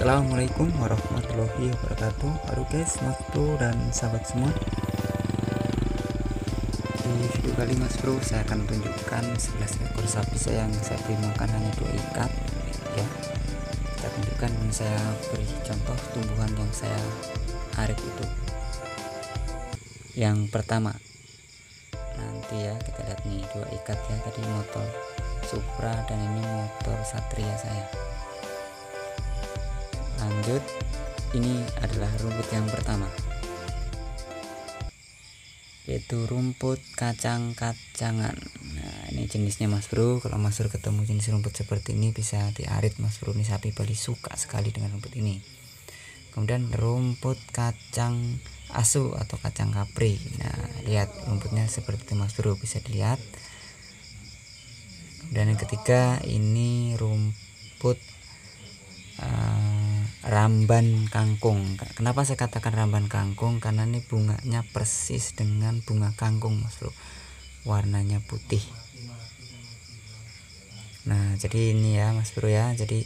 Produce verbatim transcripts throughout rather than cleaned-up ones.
Assalamualaikum warahmatullahi wabarakatuh. Halo guys, Mas Bro dan sahabat semua. Di video kali Mas Bro saya akan tunjukkan sebelas ekor sapi saya yang saya beri makan hanya dua ikat ya. Kita tunjukkan ini, saya beri contoh tumbuhan yang saya arit itu. Yang pertama nanti ya, kita lihat nih dua ikat ya, tadi motor Supra dan ini motor Satria saya. Lanjut, ini adalah rumput yang pertama, yaitu rumput kacang-kacangan. Nah, ini jenisnya Mas Bro. Kalau Mas Bro ketemu jenis rumput seperti ini bisa diarit Mas Bro. Ini sapi Bali suka sekali dengan rumput ini. Kemudian rumput kacang asu atau kacang kapri. Nah, lihat rumputnya seperti itu Mas Bro, bisa dilihat. Dan yang ketiga ini rumput uh, ramban kangkung. Kenapa saya katakan ramban kangkung? Karena ini bunganya persis dengan bunga kangkung Mas Bro, warnanya putih. Nah, jadi ini ya Mas Bro ya, jadi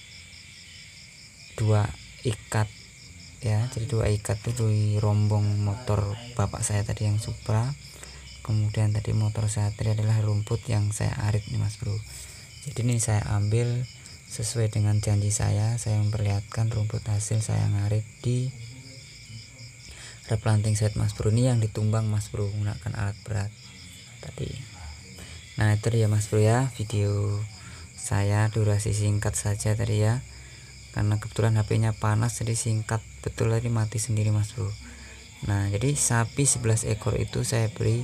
dua ikat ya, jadi dua ikat itu di rombong motor bapak saya tadi yang Supra. Kemudian tadi motor Satria adalah rumput yang saya arit nih Mas Bro. Jadi ini saya ambil sesuai dengan janji saya, saya memperlihatkan rumput hasil saya ngarit di replanting set Mas Bro. Ini yang ditumbang Mas Bro menggunakan alat berat tadi. Nah, itu dia Mas Bro ya, video saya durasi singkat saja tadi ya, karena kebetulan H P nya panas jadi singkat betul, tadi mati sendiri Mas Bro. Nah, jadi sapi sebelas ekor itu saya beri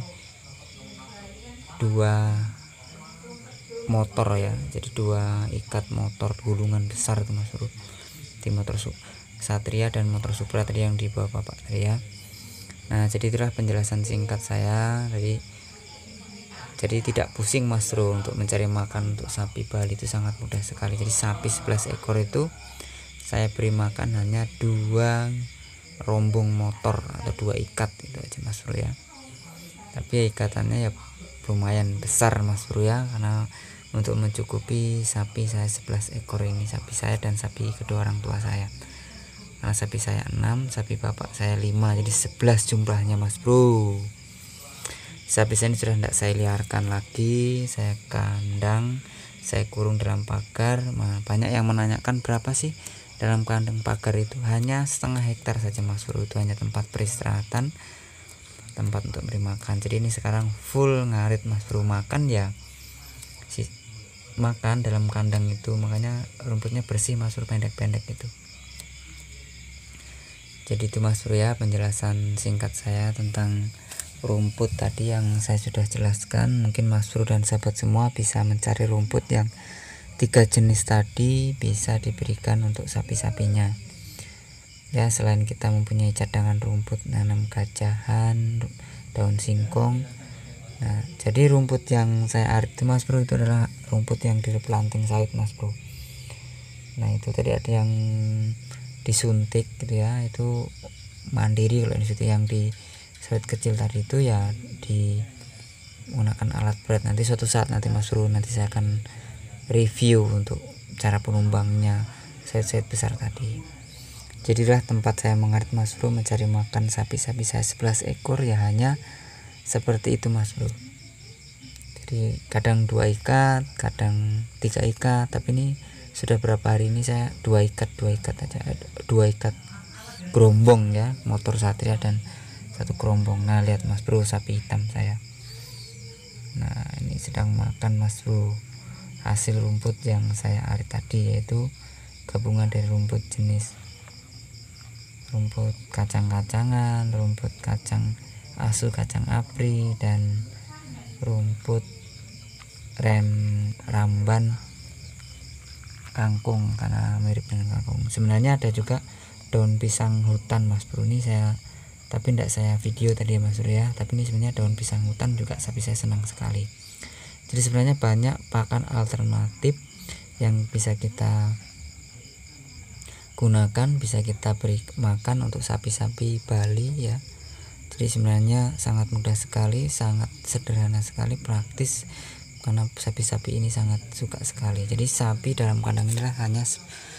dua motor ya, jadi dua ikat motor gulungan besar tuh Mas Bro, di motor Satria dan motor Supra tadi yang dibawa bapak tadi ya. Nah, jadi itulah penjelasan singkat saya tadi. Jadi tidak pusing Mas Bro untuk mencari makan untuk sapi Bali, itu sangat mudah sekali. Jadi sapi sebelas ekor itu saya beri makan hanya dua rombong motor atau dua ikat, itu aja Mas Bro ya. Tapi ikatannya ya lumayan besar Mas Bro ya, karena untuk mencukupi sapi saya sebelas ekor ini, sapi saya dan sapi kedua orang tua saya. Karena sapi saya enam, sapi bapak saya lima, jadi sebelas jumlahnya Mas Bro. Sapi saya ini sudah tidak saya liarkan lagi, saya kandang, saya kurung dalam pagar. Nah, banyak yang menanyakan berapa sih dalam kandang pagar itu. Hanya setengah hektar saja Mas Bro, itu hanya tempat peristirahatan, tempat untuk beri makan. Jadi ini sekarang full ngarit Mas Bro, makan ya si makan dalam kandang itu, makanya rumputnya bersih Mas Bro, pendek-pendek itu. Jadi itu Mas Bro ya penjelasan singkat saya tentang rumput tadi yang saya sudah jelaskan. Mungkin Mas Bro dan sahabat semua bisa mencari rumput yang tiga jenis tadi, bisa diberikan untuk sapi-sapinya ya. Selain kita mempunyai cadangan rumput, nanam gajahan, daun singkong. Nah, jadi rumput yang saya arit itu Mas Bro itu adalah rumput yang di replanting sawit Mas Bro. Nah, itu tadi ada yang disuntik gitu ya, itu mandiri. Kalau disitu yang di sawit kecil tadi itu ya di menggunakan alat berat. Nanti suatu saat nanti Mas Bro, nanti saya akan review untuk cara penumbangnya sawit-sawit besar tadi. Jadilah tempat saya mengarit Mas Bro, mencari makan sapi-sapi saya sebelas ekor ya, hanya seperti itu Mas Bro. Jadi kadang dua ikat, kadang tiga ikat, tapi ini sudah berapa hari ini saya dua ikat dua ikat aja, dua ikat gerombong ya, motor Satria dan satu gerombong. Nah, lihat Mas Bro sapi hitam saya. Nah, ini sedang makan Mas Bro hasil rumput yang saya arit tadi, yaitu gabungan dari rumput jenis rumput kacang-kacangan, rumput kacang asu, kacang apri, dan rumput rem ramban kangkung karena mirip dengan kangkung. Sebenarnya ada juga daun pisang hutan Mas Bro, ini saya tapi tidak saya video tadi ya Mas Bro ya. Tapi ini sebenarnya daun pisang hutan juga sapi saya senang sekali. Jadi sebenarnya banyak pakan alternatif yang bisa kita gunakan, bisa kita beri makan untuk sapi-sapi Bali ya. Jadi sebenarnya sangat mudah sekali, sangat sederhana sekali, praktis, karena sapi-sapi ini sangat suka sekali. Jadi sapi dalam kandang inilah hanya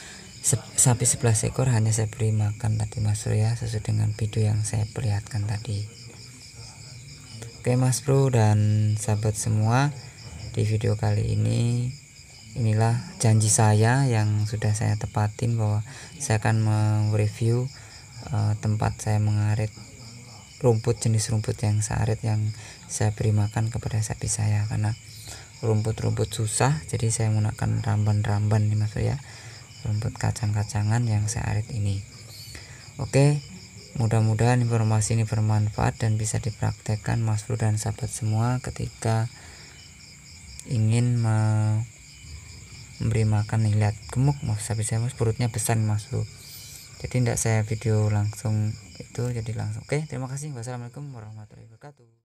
sapi sebelas ekor hanya saya beri makan tadi Mas Bro ya, sesuai dengan video yang saya perlihatkan tadi. Oke Mas Bro dan sahabat semua, di video kali ini inilah janji saya yang sudah saya tepatin, bahwa saya akan mereview uh, tempat saya mengarit rumput, jenis rumput yang saya arit yang saya beri makan kepada sapi saya, karena rumput-rumput susah, jadi saya menggunakan ramban-ramban nih Mas Bro ya, rumput kacang-kacangan yang saya arit ini. Oke, mudah-mudahan informasi ini bermanfaat dan bisa dipraktekkan Mas Bro dan sahabat semua ketika ingin memberi makan. Nih, lihat gemuk Mas sapi saya Mas, perutnya besar Mas Bro, jadi tidak saya video langsung itu, jadi langsung. Oke, terima kasih. Wassalamualaikum warahmatullahi wabarakatuh.